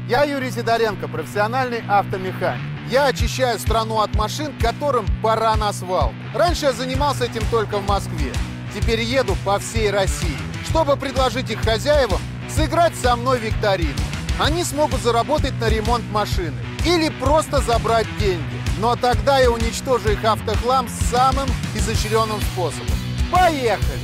Я Юрий Сидоренко, профессиональный автомеханик. Я очищаю страну от машин, которым пора на свалку. Раньше я занимался этим только в Москве. Теперь еду по всей России, чтобы предложить их хозяевам сыграть со мной в викторину. Они смогут заработать на ремонт машины или просто забрать деньги. Но тогда я уничтожу их автохлам самым изощренным способом. Поехали!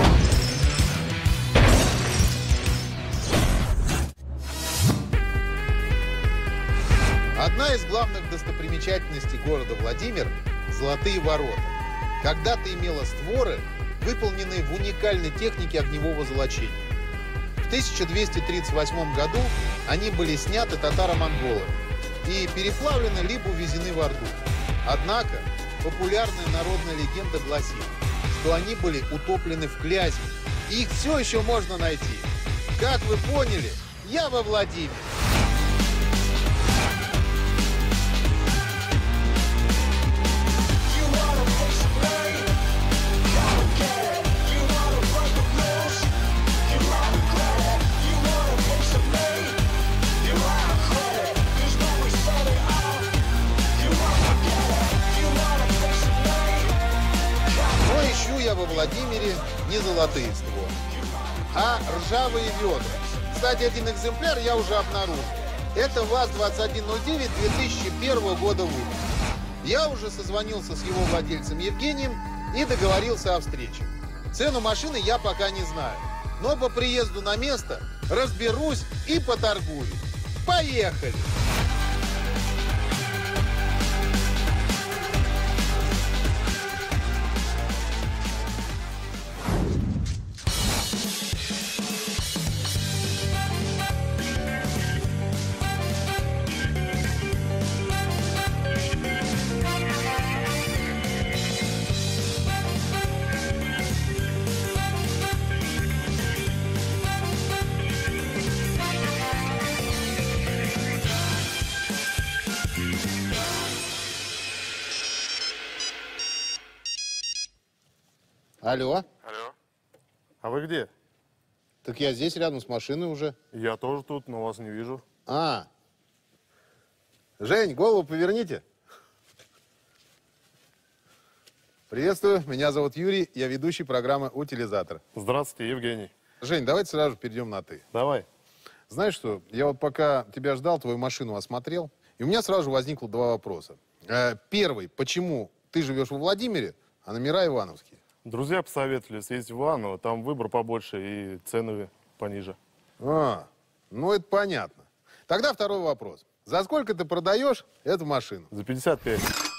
Одна из главных достопримечательностей города Владимир – Золотые ворота. Когда-то имела створы, выполненные в уникальной технике огневого золочения. В 1238 году они были сняты татаро-монголами и переплавлены либо увезены в Орду. Однако популярная народная легенда гласит, что они были утоплены в Клязьме. И их все еще можно найти. Как вы поняли, я во Владимире. Во Владимире не золотые створы, а ржавые ведра. Кстати, один экземпляр я уже обнаружил. Это ВАЗ-2109 2001 года выпуска. Я уже созвонился с его владельцем Евгением и договорился о встрече. Цену машины я пока не знаю, но по приезду на место разберусь и поторгую. Поехали! Алло. Алло. А вы где? Так я здесь, рядом с машиной уже. Я тоже тут, но вас не вижу. Жень, голову поверните. Приветствую, меня зовут Юрий, я ведущий программы «Утилизатор». Здравствуйте, Евгений. Жень, давайте сразу же перейдем на «ты». Давай. Знаешь что, я вот пока тебя ждал, твою машину осмотрел, и у меня сразу же возникло два вопроса. Первый, почему ты живешь во Владимире, а номера ивановские? Друзья посоветовали съездить в Иваново, там выбор побольше и цены пониже. Ну это понятно. Тогда второй вопрос. За сколько ты продаешь эту машину? За 55.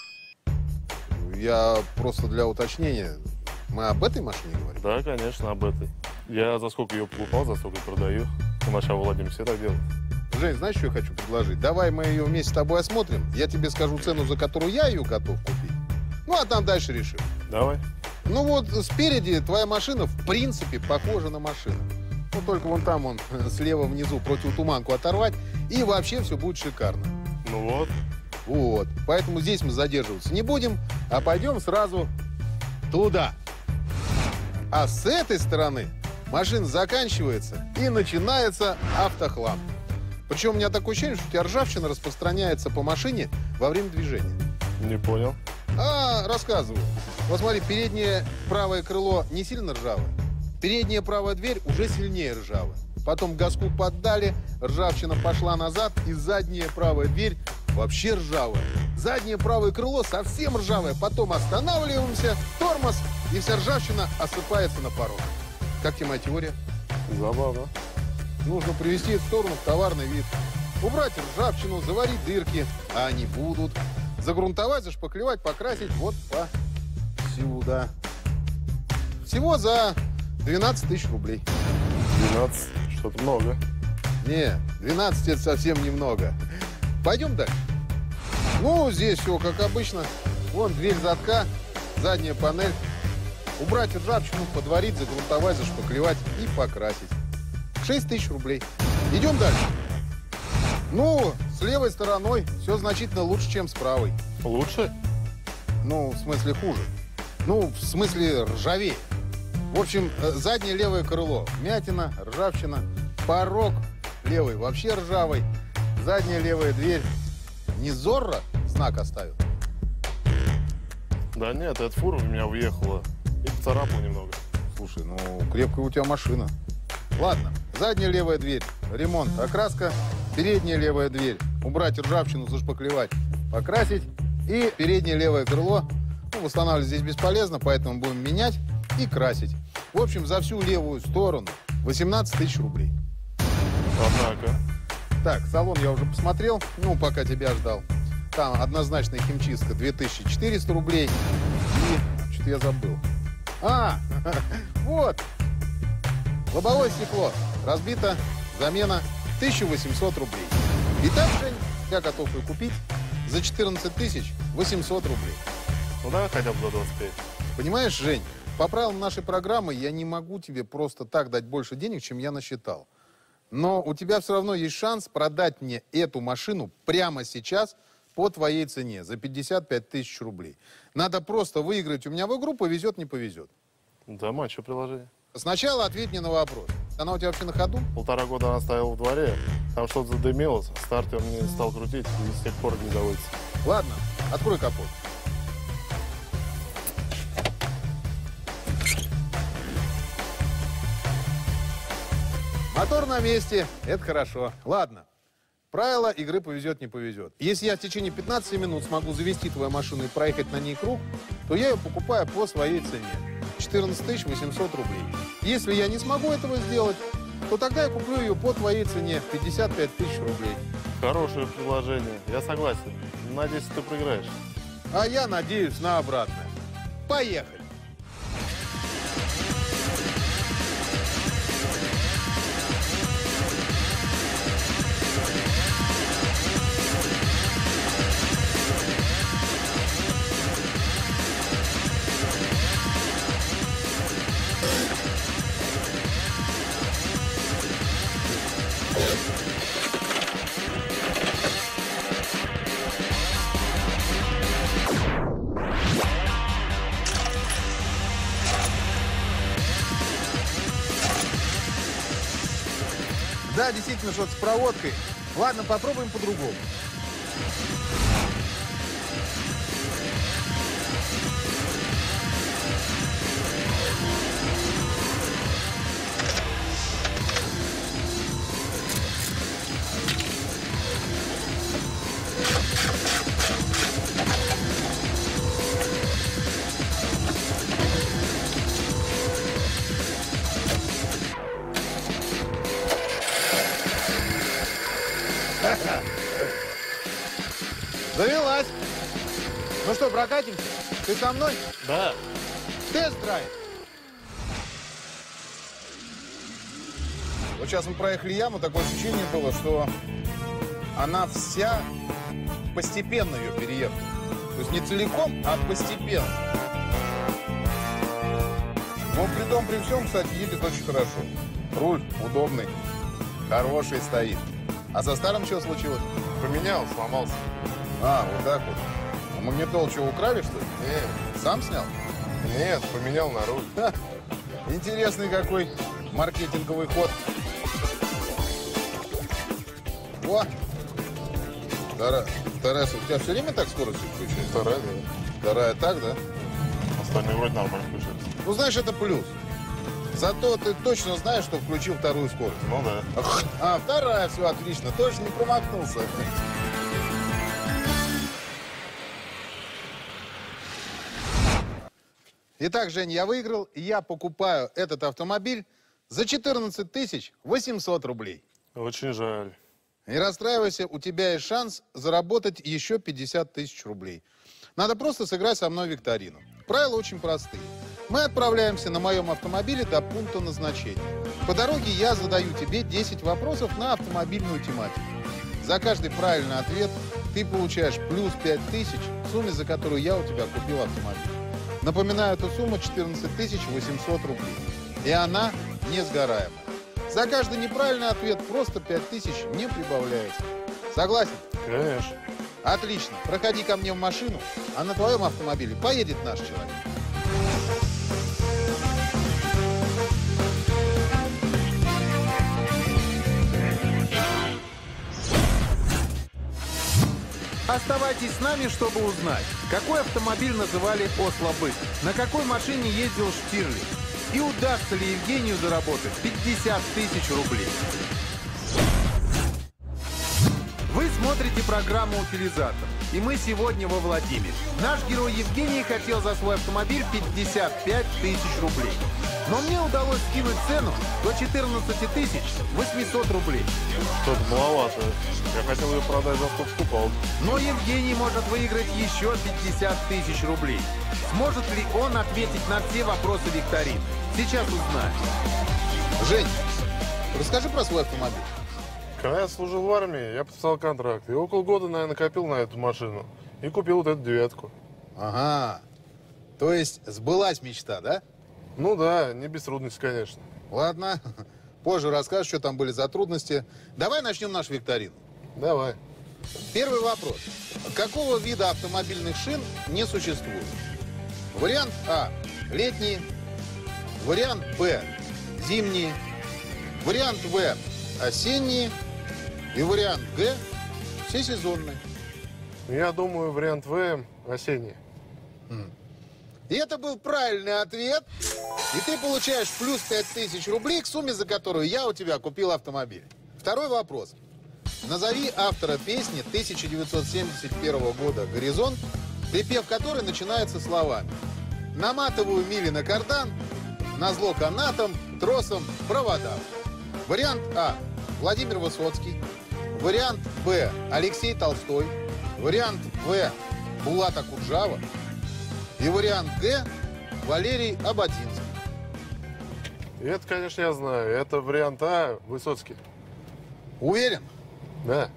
Я просто для уточнения. Мы об этой машине говорим? Да, конечно, об этой. Я за сколько ее покупал, за сколько продаю. У нас в Владимире все так делают. Жень, знаешь, что я хочу предложить? Давай мы ее вместе с тобой осмотрим. Я тебе скажу цену, за которую я ее готов купить. Ну, а там дальше решим. Давай. Ну вот спереди твоя машина в принципе похожа на машину. Ну только вон там он слева внизу противотуманку оторвать, и вообще все будет шикарно. Ну вот. Вот. Поэтому здесь мы задерживаться не будем, а пойдем сразу туда. А с этой стороны машина заканчивается и начинается автохлам. Причем у меня такое ощущение, что у тебя ржавчина распространяется по машине во время движения. Не понял. Рассказываю. Вот смотри, переднее правое крыло не сильно ржавое. Передняя правая дверь уже сильнее ржавая. Потом газку поддали, ржавчина пошла назад, и задняя правая дверь вообще ржавая. Заднее правое крыло совсем ржавое. Потом останавливаемся, тормоз, и вся ржавчина осыпается на порог. Как тебе моя теория? Забавно. Нужно привести эту сторону в товарный вид. Убрать ржавчину, заварить дырки, а они будут. Загрунтовать, зашпаклевать, покрасить вот сюда. Всего за 12 тысяч рублей. 12? Что-то много. Не, 12 это совсем немного. Пойдем дальше. Ну, здесь все как обычно. Вон дверь задка, задняя панель. Убрать ржавчину, подварить, загрунтовать, зашпаклевать и покрасить. 6 тысяч рублей. Идем дальше. Ну, с левой стороной все значительно лучше, чем с правой. Лучше? Ну, в смысле хуже. Ну, в смысле ржавее. В общем, заднее левое крыло. Вмятина, ржавчина. Порог левый вообще ржавый. задняя левая дверь не Зорро знак оставил? Да нет, эта фура в меня въехала и поцарапала немного. Слушай, ну крепкая у тебя машина. Ладно, задняя левая дверь, ремонт, окраска, передняя левая дверь, убрать ржавчину, зашпаклевать, покрасить. И переднее левое крыло, ну, восстанавливать здесь бесполезно, поэтому будем менять и красить. В общем, за всю левую сторону 18 тысяч рублей. Однако. Так, салон я уже посмотрел, ну, пока тебя ждал. Там однозначная химчистка 2400 рублей. И что-то я забыл. Вот. Лобовое стекло разбито, замена 1800 рублей. Итак, Жень, я готов ее купить за 14 800 рублей. Ну да, хотя бы за 25. Понимаешь, Жень, по правилам нашей программы я не могу тебе просто так дать больше денег, чем я насчитал. Но у тебя все равно есть шанс продать мне эту машину прямо сейчас по твоей цене за 55 тысяч рублей. Надо просто выиграть у меня в игру, повезет, не повезет. Да, мать, что приложение? Сначала ответь мне на вопрос. Она у тебя вообще на ходу? 1,5 года она стояла в дворе, там что-то задымилось, стартер мне не стал крутить и с тех пор не заводится. Ладно, открой капот. Мотор на месте, это хорошо. Ладно, правило игры повезет, не повезет. Если я в течение 15 минут смогу завести твою машину и проехать на ней круг, то я ее покупаю по своей цене. 14 800 рублей. Если я не смогу этого сделать, то тогда я куплю ее по твоей цене 55 тысяч рублей. Хорошее предложение, я согласен. Надеюсь, ты проиграешь. А я надеюсь на обратное. Поехали! Да, действительно, что-то с проводкой. Ладно, попробуем по-другому. Завелась. Ну что, прокатимся? Ты со мной? Да. Тест-драйв. Вот сейчас мы проехали яму, такое ощущение было, что она вся постепенно ее переехала. То есть не целиком, а постепенно. Но при том, при всем, кстати, едет очень хорошо. Руль удобный, хороший стоит. А со старым что случилось? Поменял, сломался. А, вот так вот. А магнитолу чего, украли, что ли? Нет. Сам снял? Нет, поменял на руль. Ха, интересный какой маркетинговый ход. О! Вторая, у тебя все время так скорость включается? Вторая, да. Вторая так, да? Остальные вроде нормально включаются. Ну, знаешь, это плюс. Зато ты точно знаешь, что включил вторую скорость. Ну да. А, вторая, все отлично. Точно не промахнулся. Итак, Жень, я выиграл, и я покупаю этот автомобиль за 14 800 рублей. Очень жаль. Не расстраивайся, у тебя есть шанс заработать еще 50 тысяч рублей. Надо просто сыграть со мной викторину. Правила очень простые. Мы отправляемся на моем автомобиле до пункта назначения. По дороге я задаю тебе 10 вопросов на автомобильную тематику. За каждый правильный ответ ты получаешь плюс 5000 в сумме, за которую я у тебя купил автомобиль. Напоминаю, эту сумму 14 800 рублей. И она несгораемая. За каждый неправильный ответ просто 5000 не прибавляется. Согласен? Конечно. Отлично. Проходи ко мне в машину, а на твоем автомобиле поедет наш человек. Оставайтесь с нами, чтобы узнать, какой автомобиль называли «Осло-бык», на какой машине ездил Штирлиц и удастся ли Евгению заработать 50 тысяч рублей. Вы смотрите программу «Утилизатор», и мы сегодня во Владимире. Наш герой Евгений хотел за свой автомобиль 55 тысяч рублей. Но мне удалось скинуть цену до 14 800 рублей. Что-то маловато. Я хотел ее продать за 100 покупал. Но Евгений может выиграть еще 50 тысяч рублей. Сможет ли он ответить на все вопросы викторины? Сейчас узнаем. Жень, расскажи про свой автомобиль. Когда я служил в армии, я подписал контракт. И около года, наверное, накопил на эту машину. И купил вот эту девятку. Ага. То есть сбылась мечта, да? Ну да, не без трудностей, конечно. Ладно. Позже расскажешь, что там были за трудности. Давай начнем нашу викторину. Давай. Первый вопрос. Какого вида автомобильных шин не существует? Вариант А. Летние. Вариант Б. Зимние. Вариант В. Осенние. И вариант Г. Всесезонные. Я думаю, вариант В – осенний. И это был правильный ответ. И ты получаешь плюс 5000 рублей, к сумме за которую я у тебя купил автомобиль. Второй вопрос. Назови автора песни 1971 года «Горизонт», припев которой начинается словами: «Наматываю мили на кардан, назло канатом, тросом, проводам». Вариант А. Владимир Высоцкий. Вариант Б. Алексей Толстой. Вариант В. Булат Акуджава. И вариант Г. Валерий Ободзинский. И это, конечно, я знаю. Это вариант А – Высоцкий. Уверен? Да.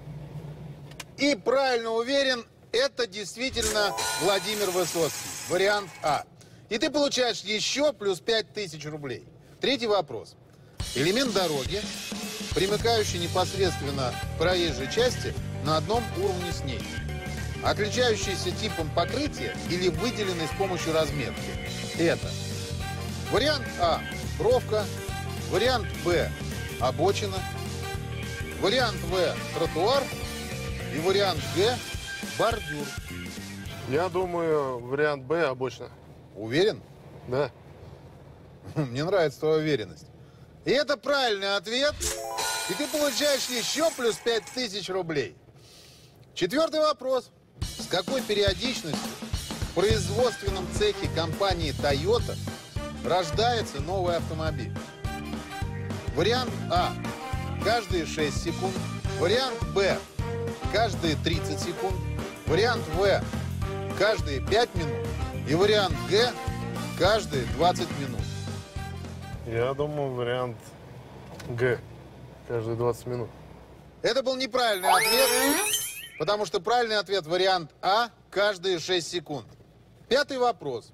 И правильно уверен, это действительно Владимир Высоцкий. Вариант А. И ты получаешь еще плюс 5000 рублей. Третий вопрос. Элемент дороги, примыкающий непосредственно к проезжей части на одном уровне с ней, отличающийся типом покрытия или выделенный с помощью разметки. Это вариант А – бровка, вариант Б – обочина, вариант В – тротуар и вариант Г – бордюр. Я думаю, вариант Б – обочина. Уверен? Да. Мне нравится твоя уверенность. И это правильный ответ. И ты получаешь еще плюс 5000 рублей. Четвертый вопрос. С какой периодичностью в производственном цехе компании Toyota рождается новый автомобиль? Вариант А. Каждые 6 секунд. Вариант Б. Каждые 30 секунд. Вариант В. Каждые 5 минут. И вариант Г. Каждые 20 минут. Я думаю, вариант Г. Каждые 20 минут. Это был неправильный ответ, потому что правильный ответ вариант А – каждые 6 секунд. Пятый вопрос.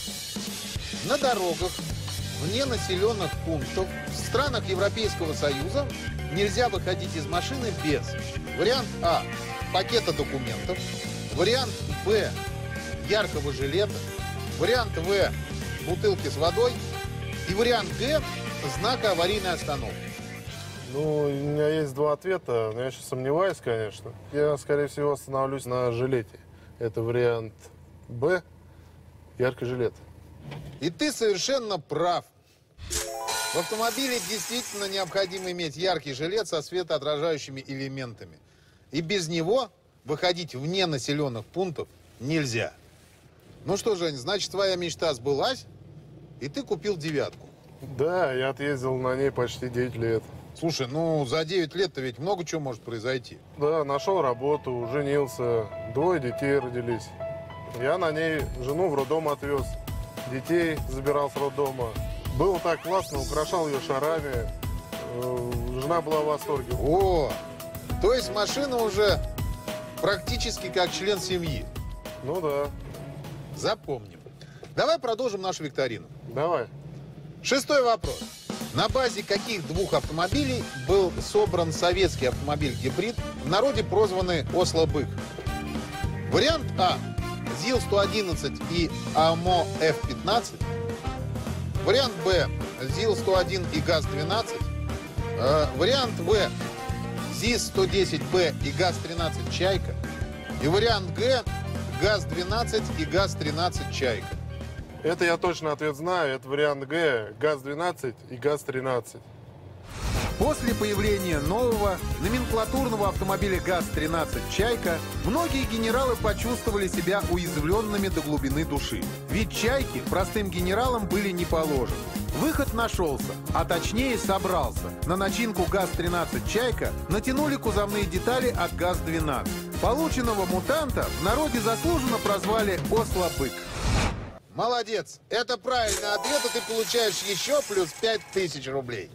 На дорогах вне населенных пунктов в странах Европейского Союза нельзя выходить из машины без вариант А – пакета документов, вариант Б – яркого жилета, вариант В – бутылки с водой и вариант Г – знака аварийной остановки. Ну, у меня есть два ответа, но я еще сомневаюсь, конечно. Я, скорее всего, остановлюсь на жилете. Это вариант Б, яркий жилет. И ты совершенно прав. В автомобиле действительно необходимо иметь яркий жилет со светоотражающими элементами. И без него выходить вне населенных пунктов нельзя. Ну что, Жень, значит, твоя мечта сбылась, и ты купил девятку. Да, я отъездил на ней почти 9 лет. Слушай, ну за 9 лет-то ведь много чего может произойти. Да, нашел работу, женился, 2 детей родились. Я на ней жену в роддом отвез, детей забирал с роддома. Было так классно, украшал ее шарами. Жена была в восторге. О, то есть машина уже практически как член семьи. Ну да. Запомним. Давай продолжим нашу викторину. Давай. Шестой вопрос. На базе каких двух автомобилей был собран советский автомобиль-гибрид, в народе прозванный «Осло-бык»? Вариант А – ЗИЛ-111 и АМО F-15. Вариант Б – ЗИЛ-101 и ГАЗ-12. Вариант В – ЗИС-110Б и ГАЗ-13 «Чайка». И И вариант Г – ГАЗ-12 и ГАЗ-13 «Чайка». Это я точно ответ знаю. Это вариант Г, ГАЗ-12 и ГАЗ-13. После появления нового номенклатурного автомобиля ГАЗ-13 «Чайка» многие генералы почувствовали себя уязвленными до глубины души. Ведь «Чайки» простым генералам были не положены. Выход нашелся, а точнее собрался. На начинку ГАЗ-13 «Чайка» натянули кузовные детали от ГАЗ-12. Полученного мутанта в народе заслуженно прозвали «Осло-бык». Молодец! Это правильный ответ, и ты получаешь еще плюс 5000 рублей.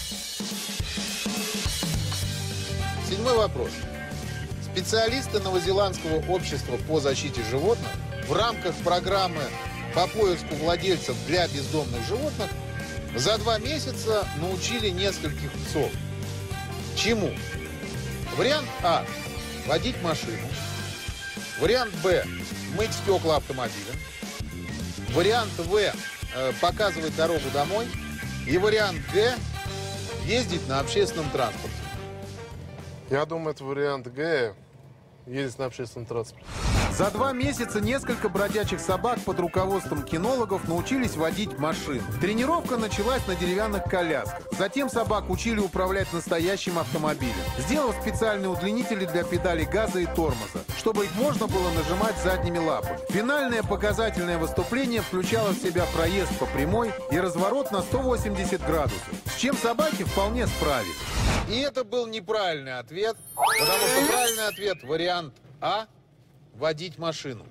7-й вопрос. Специалисты Новозеландского общества по защите животных в рамках программы по поиску владельцев для бездомных животных за 2 месяца научили нескольких псов. Чему? Вариант А – водить машину. Вариант Б – мыть стекла автомобиля. Вариант В – показывать дорогу домой. И вариант Г – ездить на общественном транспорте. Я думаю, это вариант Г, ездить на общественном транспорте. За 2 месяца несколько бродячих собак под руководством кинологов научились водить машину. Тренировка началась на деревянных колясках. Затем собак учили управлять настоящим автомобилем, сделав специальные удлинители для педалей газа и тормоза, чтобы их можно было нажимать задними лапами. Финальное показательное выступление включало в себя проезд по прямой и разворот на 180 градусов, с чем собаки вполне справились. И это был неправильный ответ, потому что правильный ответ – вариант А – водить машину.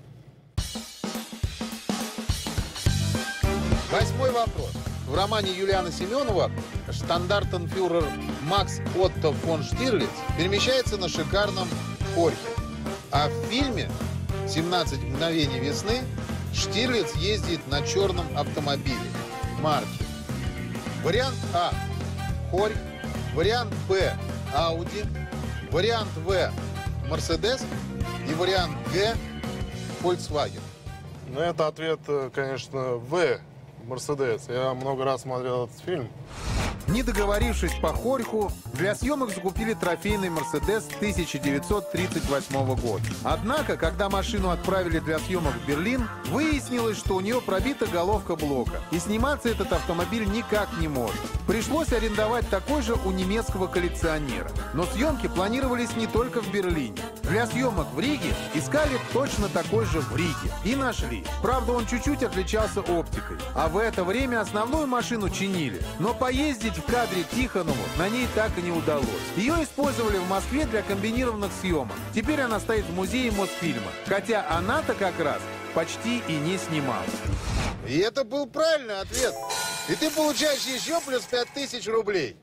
8-й вопрос. В романе Юлиана Семенова штандартенфюрер Макс Отто фон Штирлиц перемещается на шикарном Хорьке. А в фильме «17 мгновений весны» Штирлиц ездит на черном автомобиле марки. Вариант А – Хорьк. Вариант Б – Ауди. Вариант В – Мерседес. И вариант Г – Volkswagen. Ну, это ответ, конечно, В, Мерседес. Я много раз смотрел этот фильм. Не договорившись по Хорьку, для съемок закупили трофейный «Мерседес» 1938 года. Однако, когда машину отправили для съемок в Берлин, выяснилось, что у нее пробита головка блока, и сниматься этот автомобиль никак не может. Пришлось арендовать такой же у немецкого коллекционера. Но съемки планировались не только в Берлине. Для съемок в Риге искали точно такой же в Риге. И нашли. Правда, он чуть-чуть отличался оптикой. А в это время основную машину чинили. Но поездить в кадре Тихонову на ней так и не удалось. Ее использовали в Москве для комбинированных съемок. Теперь она стоит в музее Мосфильма. Хотя она-то как раз почти и не снималась. И это был правильный ответ. И ты получаешь еще плюс 5000 рублей.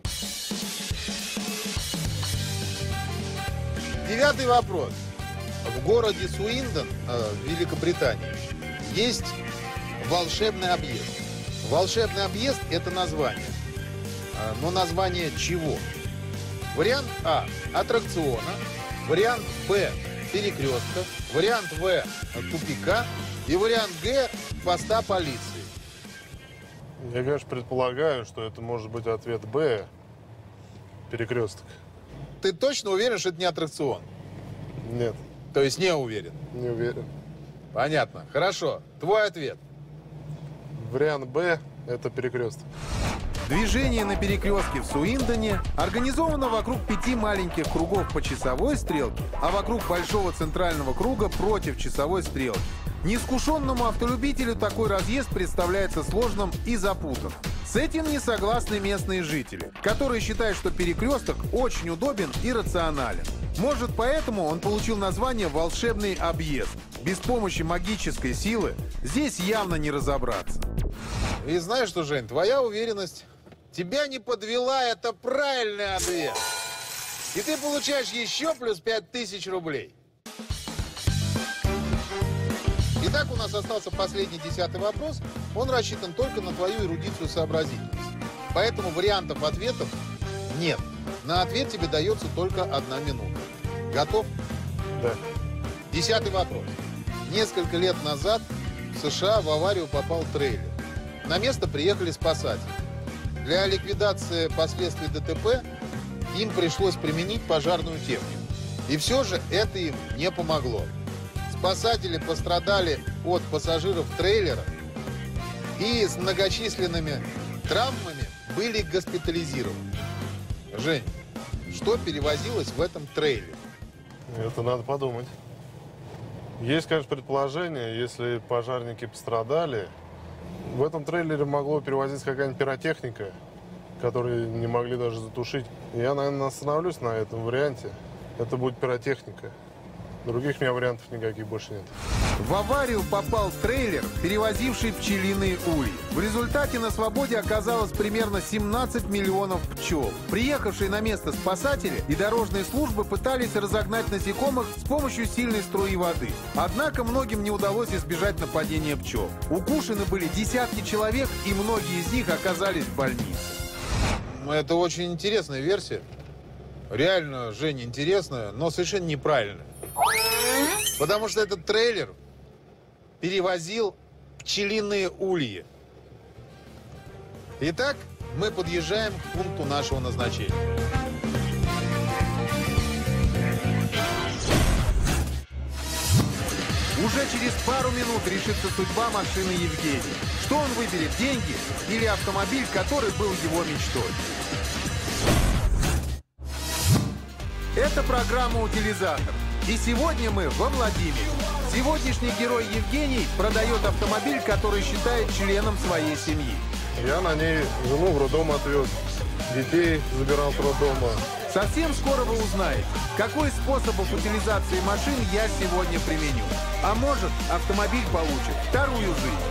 9-й вопрос. В городе Суиндон, в Великобритании, есть волшебный объезд. Волшебный объезд – это название. Но название чего? Вариант А – аттракциона. Вариант Б – перекрестка. Вариант В – тупика. И вариант Г – поста полиции. Я, конечно, предполагаю, что это может быть ответ Б, перекресток. Ты точно уверен, что это не аттракцион? Нет, То есть не уверен? не уверен. Понятно. Хорошо. Твой ответ. Вариант Б – это перекресток. Движение на перекрестке в Суиндоне организовано вокруг 5 маленьких кругов по часовой стрелке, а вокруг большого центрального круга против часовой стрелки. Неискушенному автолюбителю такой разъезд представляется сложным и запутанным. С этим не согласны местные жители, которые считают, что перекресток очень удобен и рационален. Может, поэтому он получил название «волшебный объезд». Без помощи магической силы здесь явно не разобраться. И знаешь что, Жень, твоя уверенность тебя не подвела, это правильный ответ. И ты получаешь еще плюс 5000 рублей. Итак, у нас остался последний 10-й вопрос. Он рассчитан только на твою эрудицию и сообразительность. Поэтому вариантов ответов нет. На ответ тебе дается только 1 минута. Готов? Да. 10-й вопрос. Несколько лет назад в США в аварию попал трейлер. На место приехали спасатели. Для ликвидации последствий ДТП им пришлось применить пожарную технику. И все же это им не помогло. Спасатели пострадали от пассажиров трейлера и с многочисленными травмами были госпитализированы. Жень, что перевозилось в этом трейлере? Это надо подумать. Есть, конечно, предположение, если пожарники пострадали, в этом трейлере могло перевозиться какая-нибудь пиротехника, которую не могли даже затушить. Я, наверное, остановлюсь на этом варианте. Это будет пиротехника. Других у меня вариантов никаких больше нет. В аварию попал трейлер, перевозивший пчелиные ульи. В результате на свободе оказалось примерно 17 миллионов пчел. Приехавшие на место спасатели и дорожные службы пытались разогнать насекомых с помощью сильной струи воды. Однако многим не удалось избежать нападения пчел. Укушены были десятки человек, и многие из них оказались в больнице. Это очень интересная версия. Реально, Женя, интересная, но совершенно неправильная. Потому что этот трейлер перевозил пчелиные ульи. Итак, мы подъезжаем к пункту нашего назначения. Уже через пару минут решится судьба машины Евгения. Что он выберет, деньги или автомобиль, который был его мечтой? Это программа «Утилизатор». И сегодня мы во Владимире. Сегодняшний герой Евгений продает автомобиль, который считает членом своей семьи. Я на ней жену в роддом отвез, детей забирал с роддома. Совсем скоро вы узнаете, какой способов утилизации машин я сегодня применю. А может, автомобиль получит вторую жизнь.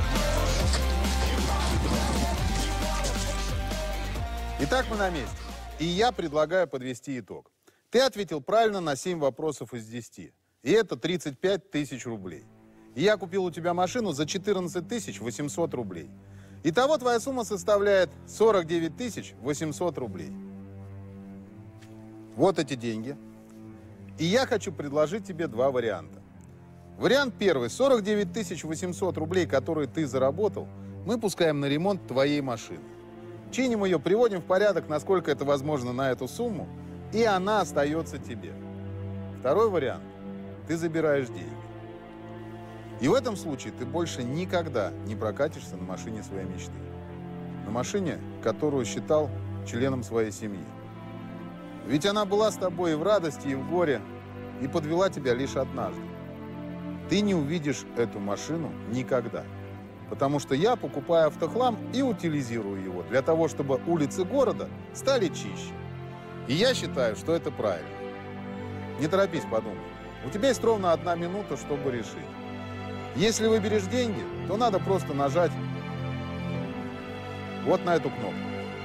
Итак, мы на месте. И я предлагаю подвести итог. Ты ответил правильно на 7 вопросов из 10. И это 35 тысяч рублей. И я купил у тебя машину за 14 800 рублей. Итого твоя сумма составляет 49 800 рублей. Вот эти деньги. И я хочу предложить тебе два варианта. Вариант первый. 49 800 рублей, которые ты заработал, мы пускаем на ремонт твоей машины. Чиним ее, приводим в порядок, насколько это возможно на эту сумму, и она остается тебе. Второй вариант. Ты забираешь деньги. И в этом случае ты больше никогда не прокатишься на машине своей мечты. На машине, которую считал членом своей семьи. Ведь она была с тобой и в радости, и в горе, и подвела тебя лишь однажды. Ты не увидишь эту машину никогда. Потому что я покупаю автохлам и утилизирую его для того, чтобы улицы города стали чище. И я считаю, что это правильно. Не торопись, подумай. У тебя есть ровно 1 минута, чтобы решить. Если выберешь деньги, то надо просто нажать вот на эту кнопку.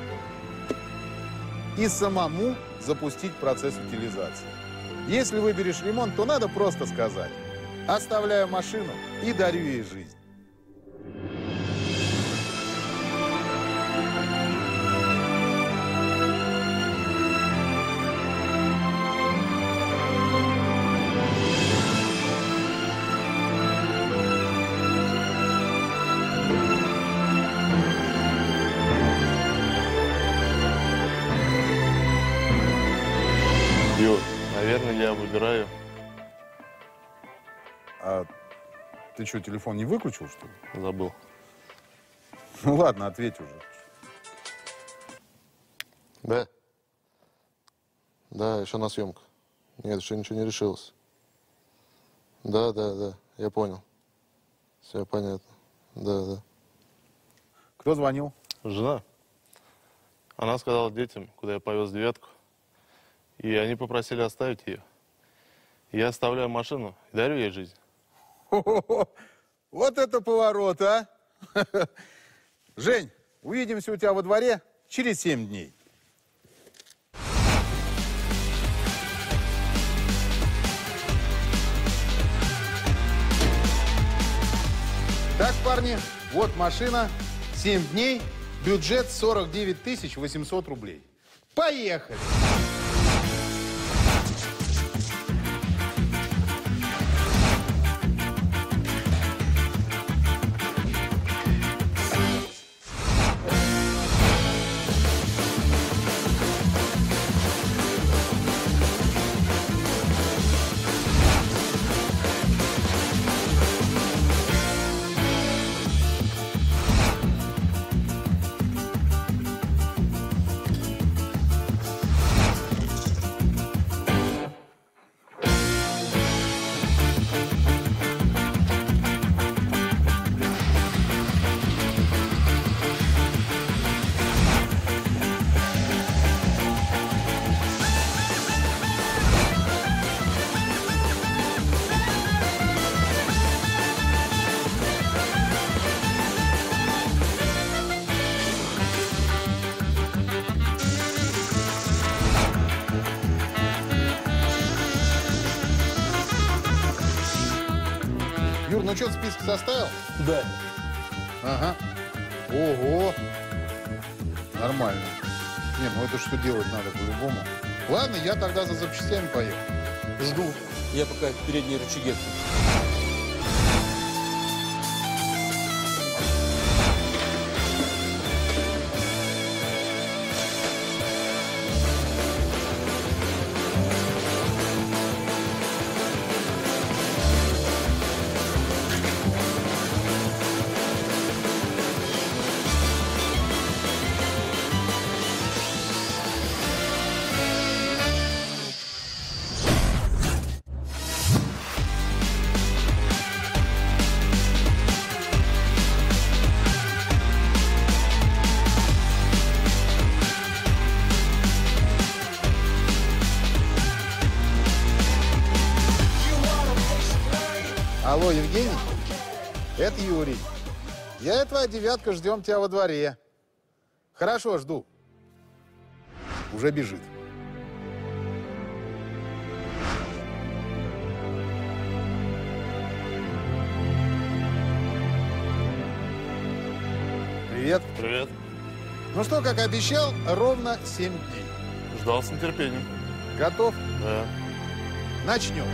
И самому запустить процесс утилизации. Если выберешь ремонт, то надо просто сказать: оставляю машину и дарю ей жизнь. Наверное, я выбираю. А ты что, телефон не выключил, что ли? Забыл. Ну ладно, ответь уже. Да. Да, еще на съемках. Нет, еще ничего не решилось. Да, я понял. Все понятно. Да. Кто звонил? Жена. Она сказала детям, куда я повез 9, и они попросили оставить ее. Я оставляю машину и дарю ей жизнь. Хо-хо-хо. Вот это поворот, а! Жень, увидимся у тебя во дворе через 7 дней. Так, парни, вот машина, 7 дней, бюджет 49 800 рублей. Поехали! Ну что, список составил? Да. Ага. Ого. Нормально. Не, ну это что делать надо по-любому. Ладно, я тогда за запчастями поехал. Жду. Я пока передние рычаги. Алло, Евгений? Это Юрий. Я и твоя девятка ждем тебя во дворе. Хорошо, жду. Уже бежит. Привет. Привет. Ну что, как обещал, ровно 7 дней. Ждал с нетерпением. Готов? Да. Начнем.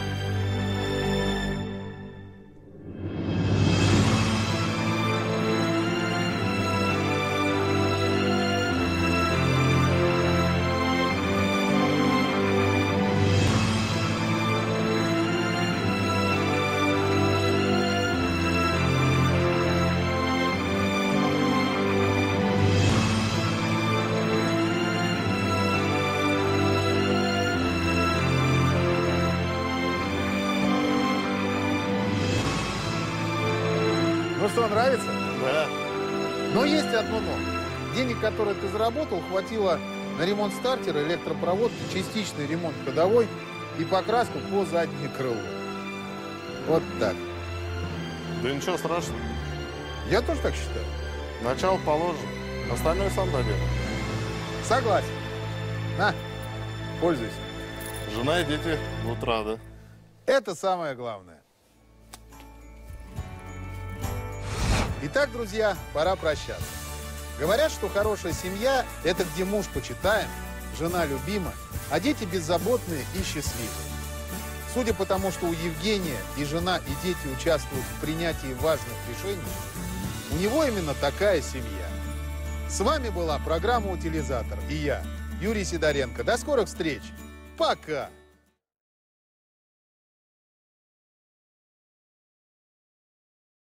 Ну что, нравится? Да. Но есть одно но. Денег, которые ты заработал, хватило на ремонт стартера, электропроводки, частичный ремонт ходовой и покраску по заднее крыло. Вот так. Да ничего страшного. Я тоже так считаю. Начало положено. Остальное сам добьем. Согласен. На, пользуйся. Жена и дети будут рады. Это самое главное. Итак, друзья, пора прощаться. Говорят, что хорошая семья – это где муж почитаем, жена любима, а дети беззаботные и счастливые. Судя по тому, что у Евгения и жена, и дети участвуют в принятии важных решений, у него именно такая семья. С вами была программа «Утилизатор» и я, Юрий Сидоренко. До скорых встреч. Пока!